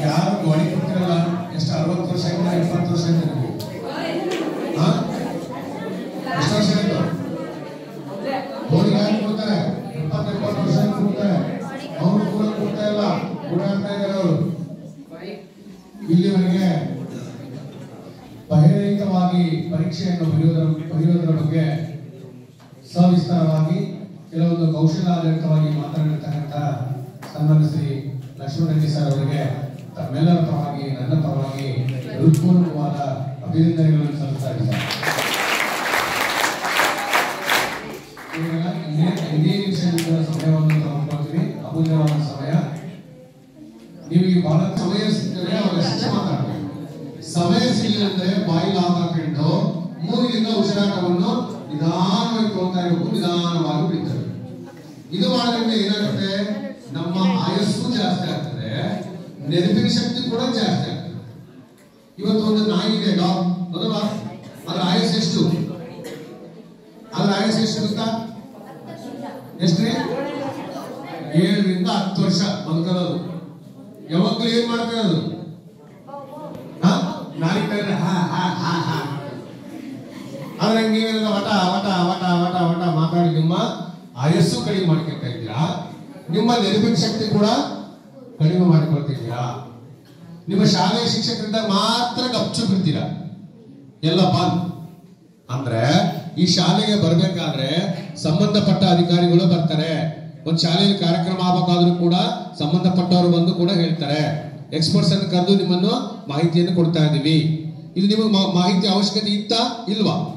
ಯಾರು ಗೋಡಿ ಕೊಡ್ತಿರಲ್ಲ ಎಷ್ಟು 60 ವರ್ಷ 20 ವರ್ಷ ನಿಮಗೆ ಎಷ್ಟು ವರ್ಷ ಆಯ್ತು ಗೋಡಿ ಯಾರು ಕೊಡ್ತಾರೆ 70 ವರ್ಷ ಕೊಡ್ತಾರೆ ಅವರು ಕೂಡ ಕೊಡ್ತಾ ಇಲ್ಲ ಓಡಾಡ್ತಾ ಇದ್ದಾರೆ ಅವರು ಇಲ್ಲಿವರೆಗೆ ಬಹಿರಂಗವಾಗಿ ಪರೀಕ್ಷೆಯನ್ನು ಬರೆಯುವುದರ ಬಗ್ಗೆ ಸವಿಸ್ತಾರವಾಗಿ ಕೆಲವೊಂದು ಕೌಶಲ್ಯಾಧಾರಿತವಾಗಿ ಮಾತನಾಡಿರ್ತಕ್ಕಂಥ ಸನ್ಮಾನ್ಯ ಶ್ರೀ ಲಕ್ಷ್ಮಣ ರೆಡ್ಡಿ ಸರ್ ಅವರಿಗೆ ತಮ್ಮೆಲ್ಲರ ಪರವಾಗಿ ನನ್ನ ಪರವಾಗಿ ಹೃತ್ಪೂರ್ವಕವಾದ ಅಭಿನಂದನೆಗಳನ್ನು ಸಲ್ಲಿಸ್ತಾ ಇದ್ದಾರೆ. ಇದೇ ನಿಮಿಷದ ಸಮಯವನ್ನು ತಗೊಂಡ್ಕೊಳ್ತೀವಿ, ಅಮೂಲ್ಯವಾದ ಸಮಯ. ನಿಮಗೆ ಬಹಳ ಸಮಯ ಸಿಗ್ತದೆ, ಅವರ ಶಿಕ್ಷೆ ಮಾತಾಡಬೇಕು. ಸಮಯ ಸಿಗಲಿಲ್ಲಂದ್ರೆ ಬಾಯಿಗೆ ಹಾಕೊಂಡು ಮೂಗಿನಿಂದ ಉಸಿರಾಟವನ್ನು ನಿಧಾನವಾಗಿ ತೋರ್ತಾ ಇರಬೇಕು, ನಿಧಾನವಾಗಿ ಬಿಡ್ತಾರೆ. ಇದು ಮಾಡೋದ್ರಿಂದ ಏನಾಗುತ್ತೆ, ನಮ್ಮ ಆಯಸ್ಸು ಜಾಸ್ತಿ ಆಗ್ತದೆ, ನೆನಪಿನ ಶಕ್ತಿ ಕೂಡ ಜಾಸ್ತಿ ಆಗ್ತದೆ. ಇವತ್ತು ಒಂದು ನಾಯಿ ಇದೆ ಡಾಗ್, ಹೌದಲ್ವಾ? ಅದ್ರ ಆಯಸ್ಸು ಎಷ್ಟು? ಅದ್ರ ಆಯಸ್ಸು ಎಷ್ಟು ಗೊತ್ತಾ? ಎಷ್ಟ್ರಿ? 7 ರಿಂದ 10 ವರ್ಷ ಬದುಕದು. ಯಾವಾಗ್ಲೂ ಏನ್ ಮಾಡ್ತದೆ ಅದು? ಆದ್ರೆ ನೀವೆಲ್ಲ ವಟ ವಟ ವಟ ವಟ ವಟ ಮಾತಾಡಿ ನಿಮ್ಮ ಆಯಸ್ಸು ಕಡಿಮೆ ಮಾಡ್ಕೊಳ್ತಾ ಇದ್ದೀರಾ, ನಿಮ್ಮ ನೆನಪಿನ ಶಕ್ತಿ ಕೂಡ ಕಡಿಮೆ ಮಾಡಿಕೊಳ್ತಿದ್ದೀರಾ. ನಿಮ್ಮ ಶಾಲೆಯ ಶಿಕ್ಷಕರಿಂದ ಮಾತ್ರ ಗಪ್ಚು ಬಿಡ್ತೀರಾ, ಎಲ್ಲ ಬಂದ್. ಅಂದ್ರೆ ಈ ಶಾಲೆಗೆ ಬರ್ಬೇಕಾದ್ರೆ ಸಂಬಂಧಪಟ್ಟ ಅಧಿಕಾರಿಗಳು ಬರ್ತಾರೆ. ಒಂದ್ ಶಾಲೆಯಲ್ಲಿ ಕಾರ್ಯಕ್ರಮ ಆಗಬೇಕಾದ್ರೂ ಕೂಡ ಸಂಬಂಧಪಟ್ಟವರು ಬಂದು ಕೂಡ ಹೇಳ್ತಾರೆ, ಎಕ್ಸ್ಪರ್ಟ್ಸ್ ಅನ್ನು ಕರೆದು ನಿಮ್ಮನ್ನು ಮಾಹಿತಿಯನ್ನು ಕೊಡ್ತಾ ಇದೀವಿ. ಇದು ನಿಮಗೆ ಮಾಹಿತಿ ಅವಶ್ಯಕತೆ ಇತ್ತಾ ಇಲ್ವಾ?